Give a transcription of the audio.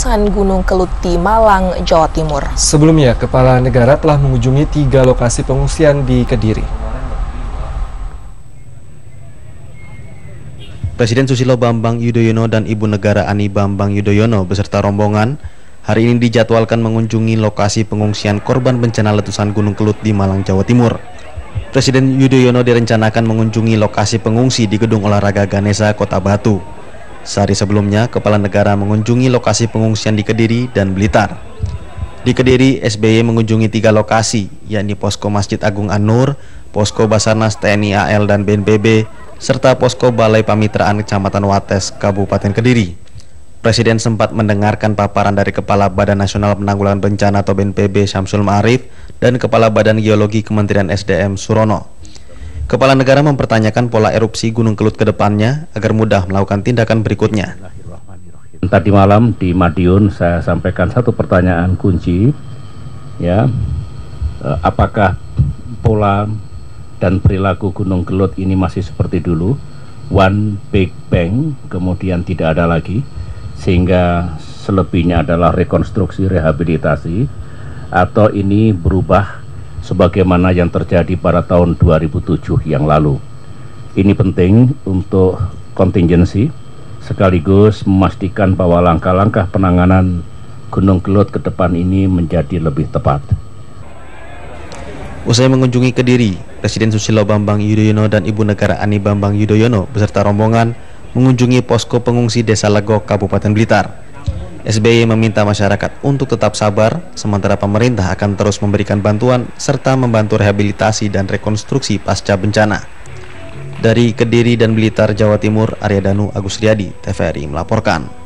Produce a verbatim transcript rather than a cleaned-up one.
letusan Gunung Kelut di Malang, Jawa Timur. Sebelumnya, Kepala Negara telah mengunjungi tiga lokasi pengungsian di Kediri. Presiden Susilo Bambang Yudhoyono dan Ibu Negara Ani Bambang Yudhoyono beserta rombongan hari ini dijadwalkan mengunjungi lokasi pengungsian korban bencana letusan Gunung Kelut di Malang, Jawa Timur. Presiden Yudhoyono direncanakan mengunjungi lokasi pengungsi di Gedung Olahraga Ganesha, Kota Batu. Sehari sebelumnya, Kepala Negara mengunjungi lokasi pengungsian di Kediri dan Blitar. Di Kediri, S B Y mengunjungi tiga lokasi, yakni Posko Masjid Agung An-Nur, Posko Basarnas T N I A L dan B N P B, serta Posko Balai Pamitraan Kecamatan Wates, Kabupaten Kediri. Presiden sempat mendengarkan paparan dari Kepala Badan Nasional Penanggulangan Bencana atau B N P B Syamsul Ma'arif dan Kepala Badan Geologi Kementerian S D M Surono. Kepala Negara mempertanyakan pola erupsi Gunung Kelut ke depannya agar mudah melakukan tindakan berikutnya. Tadi malam di Madiun saya sampaikan satu pertanyaan kunci, ya, apakah pola dan perilaku Gunung Kelut ini masih seperti dulu, one big bang, kemudian tidak ada lagi, sehingga selebihnya adalah rekonstruksi rehabilitasi, atau ini berubah sebagaimana yang terjadi pada tahun dua ribu tujuh yang lalu. Ini penting untuk kontingensi, sekaligus memastikan bahwa langkah-langkah penanganan Gunung Kelut ke depan ini menjadi lebih tepat. Usai mengunjungi Kediri, Presiden Susilo Bambang Yudhoyono dan Ibu Negara Ani Bambang Yudhoyono beserta rombongan mengunjungi posko pengungsi Desa Legok, Kabupaten Blitar. S B Y meminta masyarakat untuk tetap sabar, sementara pemerintah akan terus memberikan bantuan serta membantu rehabilitasi dan rekonstruksi pasca bencana. Dari Kediri dan Blitar, Jawa Timur, Arya Danu, Agus Riyadi, T V R I melaporkan.